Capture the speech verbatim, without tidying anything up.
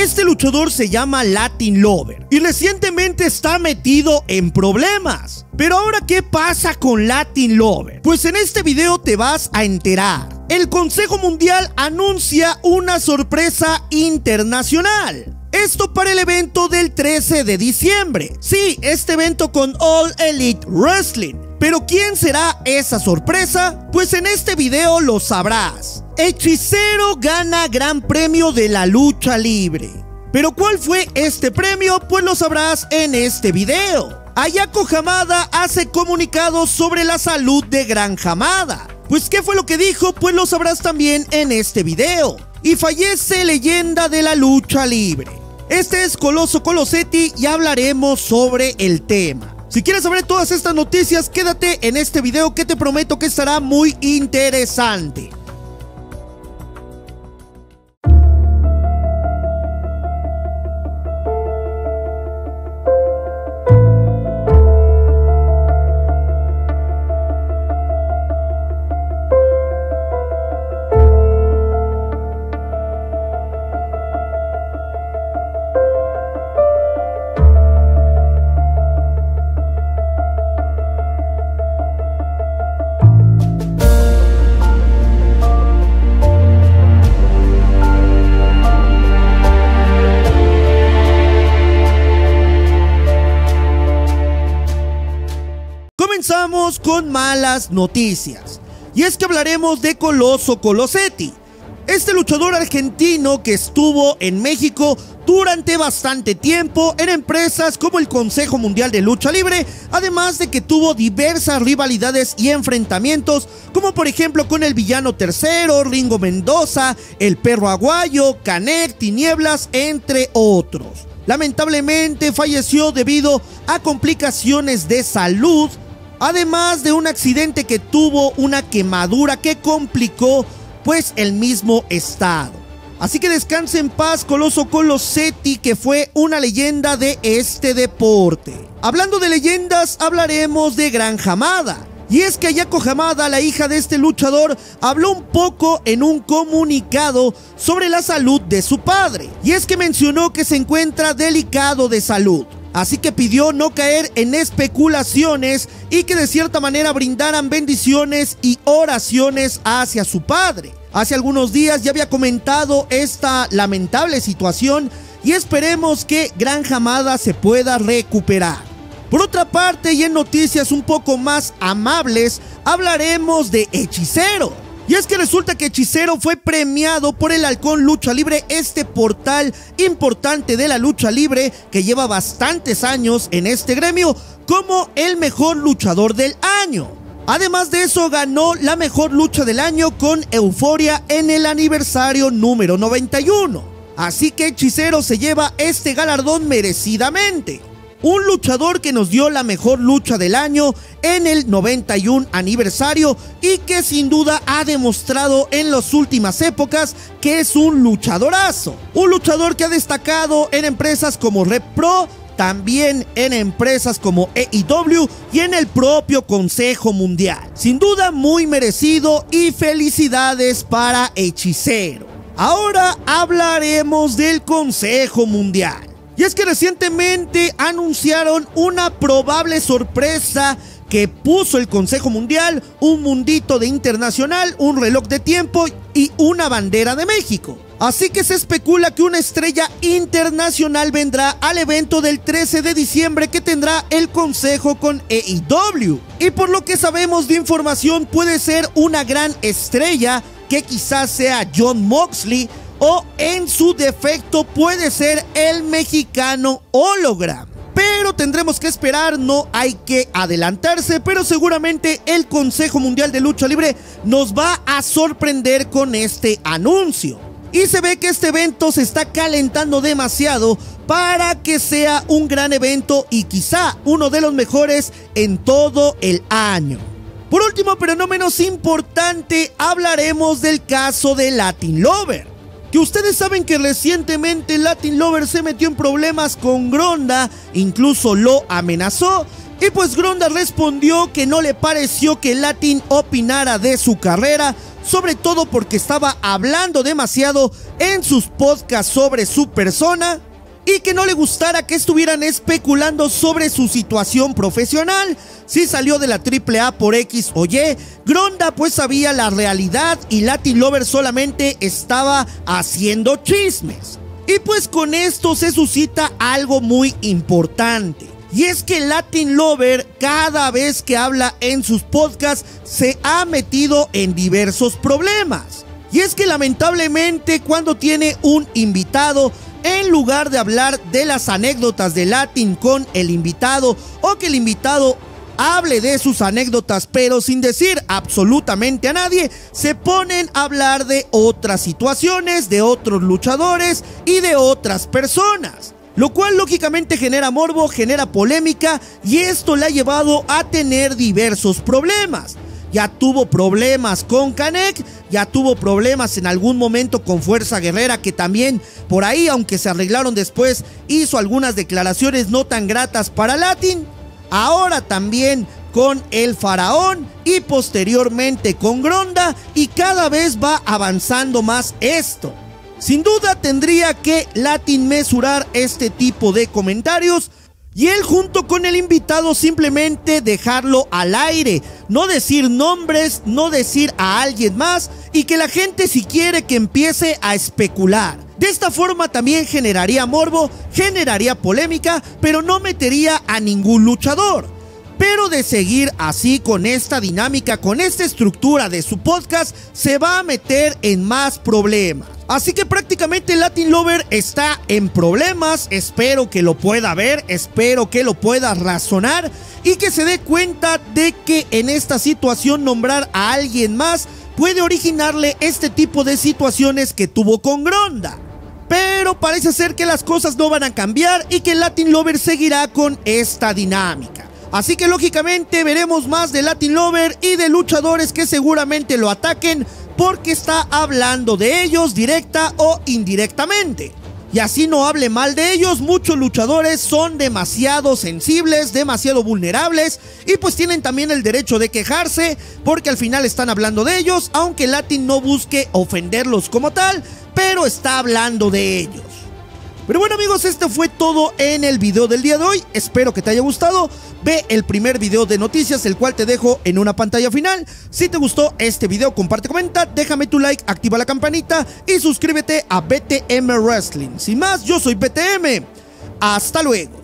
Este luchador se llama Latin Lover y recientemente está metido en problemas. Pero ahora, ¿qué pasa con Latin Lover? Pues en este video te vas a enterar. El Consejo Mundial anuncia una sorpresa internacional. Esto para el evento del trece de diciembre. Sí, este evento con All Elite Wrestling. Pero ¿quién será esa sorpresa? Pues en este video lo sabrás. Hechicero gana Gran Premio de la Lucha Libre. ¿Pero cuál fue este premio? Pues lo sabrás en este video. Ayako Hamada hace comunicados sobre la salud de Gran Hamada. Pues ¿qué fue lo que dijo? Pues lo sabrás también en este video. Y fallece leyenda de la lucha libre. Este es Coloso Colosetti y hablaremos sobre el tema. Si quieres saber todas estas noticias, quédate en este video que te prometo que estará muy interesante. Comenzamos con malas noticias, y es que hablaremos de Coloso Colosetti, este luchador argentino que estuvo en México durante bastante tiempo en empresas como el Consejo Mundial de Lucha Libre, además de que tuvo diversas rivalidades y enfrentamientos, como por ejemplo con el Villano Tercero, Ringo Mendoza, el Perro Aguayo, Canek, Tinieblas, entre otros. Lamentablemente falleció debido a complicaciones de salud, además de un accidente que tuvo una quemadura que complicó pues el mismo estado. Así que descanse en paz Coloso Colosetti, que fue una leyenda de este deporte. Hablando de leyendas, hablaremos de Gran Hamada. Y es que Ayako Hamada, la hija de este luchador, habló un poco en un comunicado sobre la salud de su padre. Y es que mencionó que se encuentra delicado de salud. Así que pidió no caer en especulaciones y que de cierta manera brindaran bendiciones y oraciones hacia su padre. Hace algunos días ya había comentado esta lamentable situación y esperemos que Gran Hamada se pueda recuperar. Por otra parte, y en noticias un poco más amables, hablaremos de Hechicero. Y es que resulta que Hechicero fue premiado por el Halcón Lucha Libre, este portal importante de la lucha libre que lleva bastantes años en este gremio, como el mejor luchador del año. Además de eso, ganó la mejor lucha del año con Euforia en el aniversario número noventa y uno. Así que Hechicero se lleva este galardón merecidamente. Un luchador que nos dio la mejor lucha del año en el noventa y uno aniversario y que sin duda ha demostrado en las últimas épocas que es un luchadorazo. Un luchador que ha destacado en empresas como Rep Pro, también en empresas como A E W y en el propio Consejo Mundial. Sin duda muy merecido y felicidades para Hechicero. Ahora hablaremos del Consejo Mundial. Y es que recientemente anunciaron una probable sorpresa que puso el Consejo Mundial: un mundito de internacional, un reloj de tiempo y una bandera de México. Así que se especula que una estrella internacional vendrá al evento del trece de diciembre que tendrá el Consejo con A E W. Y por lo que sabemos de información, puede ser una gran estrella que quizás sea Jon Moxley, o en su defecto puede ser el mexicano Hologram. Pero tendremos que esperar, no hay que adelantarse, pero seguramente el Consejo Mundial de Lucha Libre nos va a sorprender con este anuncio. Y se ve que este evento se está calentando demasiado para que sea un gran evento y quizá uno de los mejores en todo el año. Por último, pero no menos importante, hablaremos del caso de Latin Lover. Que ustedes saben que recientemente Latin Lover se metió en problemas con Gronda, incluso lo amenazó, y pues Gronda respondió que no le pareció que Latin opinara de su carrera, sobre todo porque estaba hablando demasiado en sus podcasts sobre su persona y que no le gustara que estuvieran especulando sobre su situación profesional. Si salió de la triple A por X o Y, Gronda pues sabía la realidad y Latin Lover solamente estaba haciendo chismes. Y pues con esto se suscita algo muy importante. Y es que Latin Lover cada vez que habla en sus podcasts se ha metido en diversos problemas. Y es que lamentablemente cuando tiene un invitado, en lugar de hablar de las anécdotas de Latin con el invitado o que el invitado hable de sus anécdotas pero sin decir absolutamente a nadie, se ponen a hablar de otras situaciones, de otros luchadores y de otras personas. Lo cual lógicamente genera morbo, genera polémica y esto le ha llevado a tener diversos problemas. Ya tuvo problemas con Canek, ya tuvo problemas en algún momento con Fuerza Guerrera, que también por ahí, aunque se arreglaron después, hizo algunas declaraciones no tan gratas para Latin. Ahora también con el Faraón y posteriormente con Gronda, y cada vez va avanzando más esto. Sin duda tendría que Latin mesurar este tipo de comentarios y él junto con el invitado simplemente dejarlo al aire, no decir nombres, no decir a alguien más y que la gente si quiere que empiece a especular. De esta forma también generaría morbo, generaría polémica, pero no metería a ningún luchador. Pero de seguir así con esta dinámica, con esta estructura de su podcast, se va a meter en más problemas. Así que prácticamente Latin Lover está en problemas. Espero que lo pueda ver, espero que lo pueda razonar y que se dé cuenta de que en esta situación nombrar a alguien más puede originarle este tipo de situaciones que tuvo con Gronda. Pero parece ser que las cosas no van a cambiar y que Latin Lover seguirá con esta dinámica. Así que lógicamente veremos más de Latin Lover y de luchadores que seguramente lo ataquen porque está hablando de ellos directa o indirectamente. Y así no hable mal de ellos, muchos luchadores son demasiado sensibles, demasiado vulnerables y pues tienen también el derecho de quejarse porque al final están hablando de ellos, aunque Latin no busque ofenderlos como tal, pero está hablando de ellos. Pero bueno amigos, esto fue todo en el video del día de hoy, espero que te haya gustado. Ve el primer video de noticias, el cual te dejo en una pantalla final. Si te gustó este video, comparte, comenta, déjame tu like, activa la campanita y suscríbete a B T M Wrestling. Sin más, yo soy B T M, hasta luego.